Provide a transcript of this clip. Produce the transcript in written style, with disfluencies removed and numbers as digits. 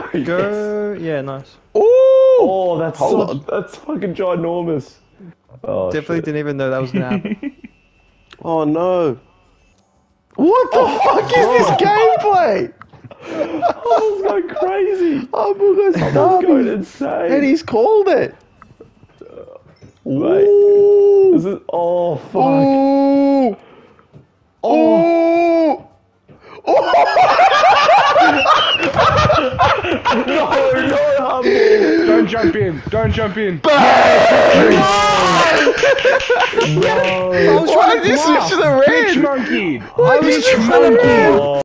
Go. Yeah, nice. Ooh! Oh, that's Hold that's fucking ginormous. Oh, Definitely shit. didn't even know that was gonna happen. Oh no. What the fuck is this gameplay? Hubble's going crazy. Humble goes Hubble's going dummy. insane. And he's called it. Mate, Ooh. this is... Oh, fuck. Ooh. Oh. Ooh. No, no, Humble. Don't jump in. Don't jump in. No. I was Why trying did you switch to the red? Bitch monkey. I was trying to Oh.